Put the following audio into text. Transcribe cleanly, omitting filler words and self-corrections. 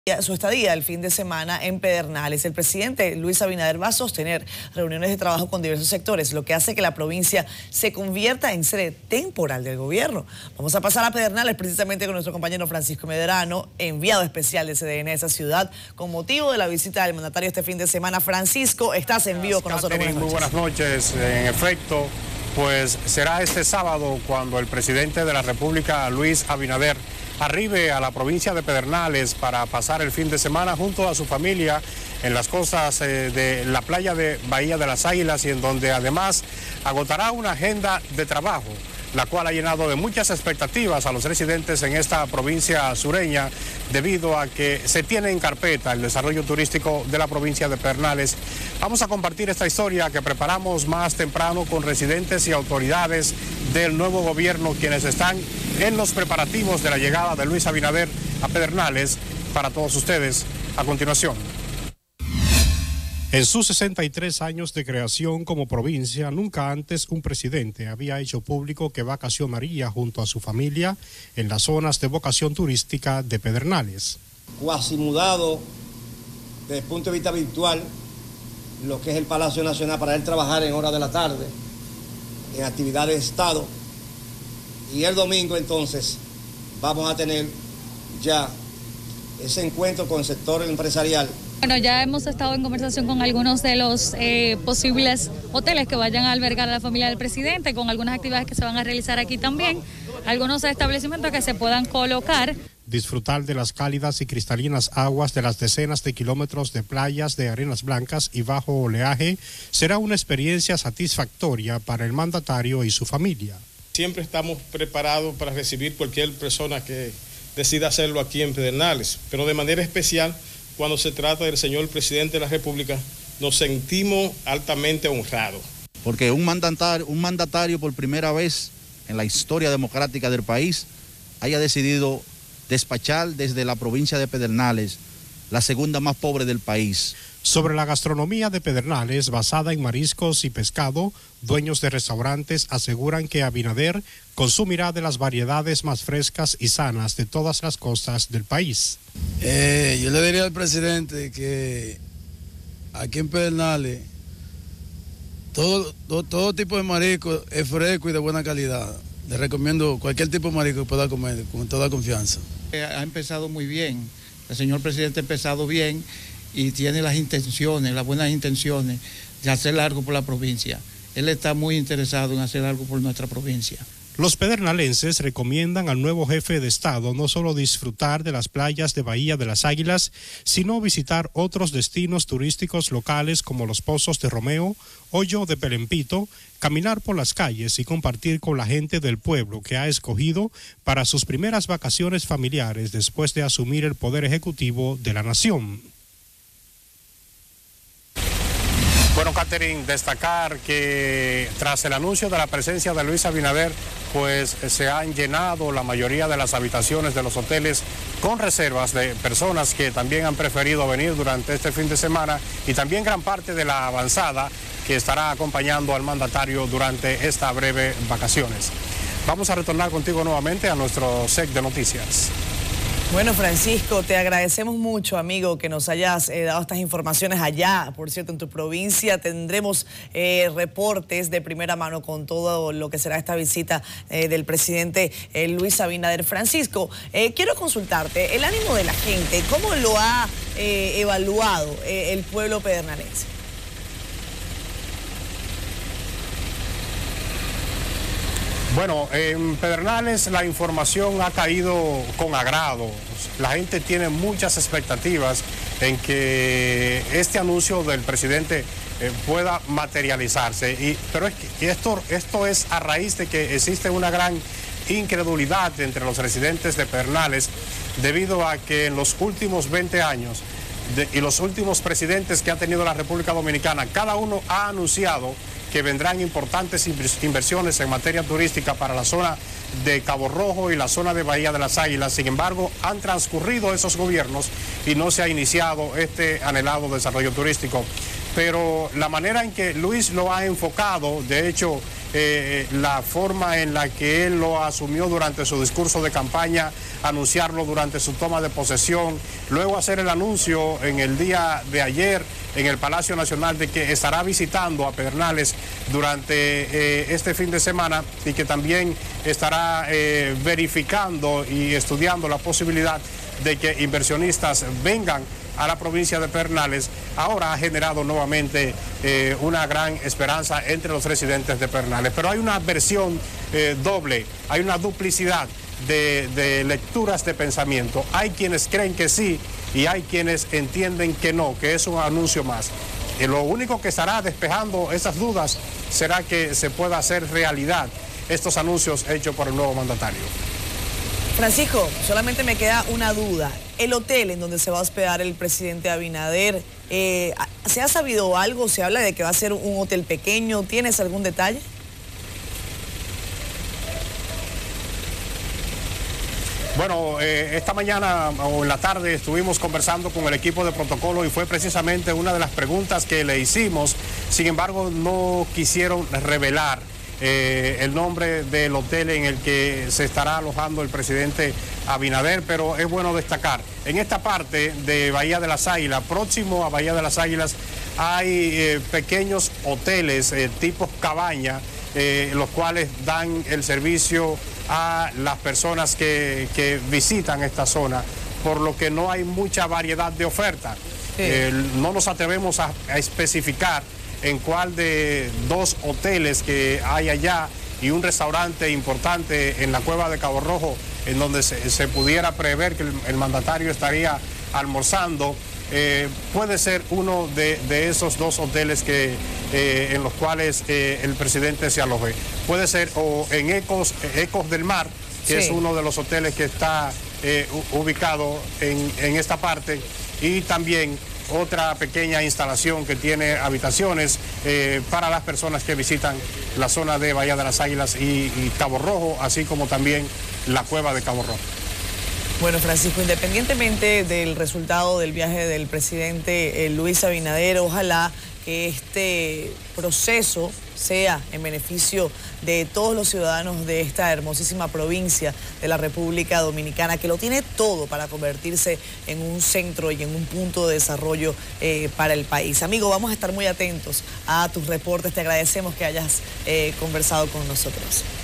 Su estadía el fin de semana en Pedernales. El presidente Luis Abinader va a sostener reuniones de trabajo con diversos sectores, lo que hace que la provincia se convierta en sede temporal del gobierno. Vamos a pasar a Pedernales precisamente con nuestro compañero Francisco Medrano, enviado especial de CDN a esa ciudad, con motivo de la visita del mandatario este fin de semana. Francisco, estás en vivo con nosotros. Muy buenas noches. En efecto, pues será este sábado cuando el presidente de la República, Luis Abinader, arribe a la provincia de Pedernales para pasar el fin de semana junto a su familia en las costas de la playa de Bahía de las Águilas, y en donde además agotará una agenda de trabajo, la cual ha llenado de muchas expectativas a los residentes en esta provincia sureña, debido a que se tiene en carpeta el desarrollo turístico de la provincia de Pedernales. Vamos a compartir esta historia que preparamos más temprano con residentes y autoridades del nuevo gobierno, quienes están en los preparativos de la llegada de Luis Abinader a Pedernales, para todos ustedes a continuación. En sus 63 años de creación como provincia, nunca antes un presidente había hecho público que vacacionaría junto a su familia en las zonas de vocación turística de Pedernales. Cuasi mudado desde el punto de vista virtual, lo que es el Palacio Nacional, para él trabajar en horas de la tarde, en actividades de Estado. Y el domingo entonces vamos a tener ya ese encuentro con el sector empresarial. Bueno, ya hemos estado en conversación con algunos de los posibles hoteles que vayan a albergar a la familia del presidente, con algunas actividades que se van a realizar aquí también, algunos establecimientos que se puedan colocar. Disfrutar de las cálidas y cristalinas aguas de las decenas de kilómetros de playas de arenas blancas y bajo oleaje será una experiencia satisfactoria para el mandatario y su familia. Siempre estamos preparados para recibir cualquier persona que decida hacerlo aquí en Pedernales, pero de manera especial, cuando se trata del señor presidente de la República, nos sentimos altamente honrados. Porque un mandatario por primera vez en la historia democrática del país haya decidido despachar desde la provincia de Pedernales, la segunda más pobre del país. Sobre la gastronomía de Pedernales, basada en mariscos y pescado, dueños de restaurantes aseguran que Abinader consumirá de las variedades más frescas y sanas de todas las costas del país. Yo le diría al presidente que aquí en Pedernales todo tipo de marisco es fresco y de buena calidad. Le recomiendo cualquier tipo de marisco que pueda comer con toda confianza. Ha empezado muy bien, el señor presidente ha empezado bien y tiene las buenas intenciones de hacer algo por la provincia. Él está muy interesado en hacer algo por nuestra provincia. Los pedernalenses recomiendan al nuevo jefe de Estado no solo disfrutar de las playas de Bahía de las Águilas, sino visitar otros destinos turísticos locales como los Pozos de Romeo, Hoyo de Pelempito, caminar por las calles y compartir con la gente del pueblo que ha escogido para sus primeras vacaciones familiares después de asumir el poder ejecutivo de la nación. Bueno, Catherine, destacar que tras el anuncio de la presencia de Luis Abinader, pues se han llenado la mayoría de las habitaciones de los hoteles con reservas de personas que también han preferido venir durante este fin de semana, y también gran parte de la avanzada que estará acompañando al mandatario durante estas breves vacaciones. Vamos a retornar contigo nuevamente a nuestro set de noticias. Bueno, Francisco, te agradecemos mucho, amigo, que nos hayas dado estas informaciones allá. Por cierto, en tu provincia tendremos reportes de primera mano con todo lo que será esta visita del presidente Luis Abinader. Francisco, quiero consultarte, el ánimo de la gente, ¿cómo lo ha evaluado el pueblo pedernales? Bueno, en Pedernales la información ha caído con agrado. La gente tiene muchas expectativas en que este anuncio del presidente pueda materializarse. Pero es que esto es a raíz de que existe una gran incredulidad entre los residentes de Pedernales, debido a que en los últimos 20 años y los últimos presidentes que ha tenido la República Dominicana, cada uno ha anunciado que vendrán importantes inversiones en materia turística para la zona de Cabo Rojo y la zona de Bahía de las Águilas. Sin embargo, han transcurrido esos gobiernos y no se ha iniciado este anhelado desarrollo turístico. Pero la manera en que Luis lo ha enfocado, de hecho, la forma en la que él lo asumió durante su discurso de campaña, anunciarlo durante su toma de posesión, luego hacer el anuncio en el día de ayer en el Palacio Nacional de que estará visitando a Pedernales durante este fin de semana y que también estará verificando y estudiando la posibilidad de que inversionistas vengan a la provincia de Pedernales. Ahora ha generado nuevamente una gran esperanza entre los residentes de Pedernales. Pero hay una versión doble, hay una duplicidad de lecturas de pensamiento. Hay quienes creen que sí y hay quienes entienden que no, que es un anuncio más. Lo único que estará despejando esas dudas será que se pueda hacer realidad estos anuncios hechos por el nuevo mandatario. Francisco, solamente me queda una duda. El hotel en donde se va a hospedar el presidente Abinader, ¿se ha sabido algo? ¿Se habla de que va a ser un hotel pequeño? ¿Tienes algún detalle? Bueno, esta mañana o en la tarde estuvimos conversando con el equipo de protocolo y fue precisamente una de las preguntas que le hicimos. Sin embargo, no quisieron revelar el nombre del hotel en el que se estará alojando el presidente Abinader, pero es bueno destacar, en esta parte de Bahía de las Águilas, próximo a Bahía de las Águilas, hay pequeños hoteles tipo cabaña, los cuales dan el servicio a las personas que visitan esta zona, por lo que no hay mucha variedad de oferta. Sí. No nos atrevemos a especificar en cuál de dos hoteles que hay allá y un restaurante importante en la cueva de Cabo Rojo, en donde se pudiera prever que el mandatario estaría almorzando, puede ser uno de esos dos hoteles en los cuales el presidente se aloje. Puede ser o en Ecos del Mar, que sí, es uno de los hoteles que está ubicado en esta parte, y también otra pequeña instalación que tiene habitaciones para las personas que visitan la zona de Bahía de las Águilas y Cabo Rojo, así como también la cueva de Cabo Rojo. Bueno, Francisco, independientemente del resultado del viaje del presidente Luis Abinader, ojalá que este proceso sea en beneficio de todos los ciudadanos de esta hermosísima provincia de la República Dominicana, que lo tiene todo para convertirse en un centro y en un punto de desarrollo para el país. Amigo, vamos a estar muy atentos a tus reportes. Te agradecemos que hayas conversado con nosotros.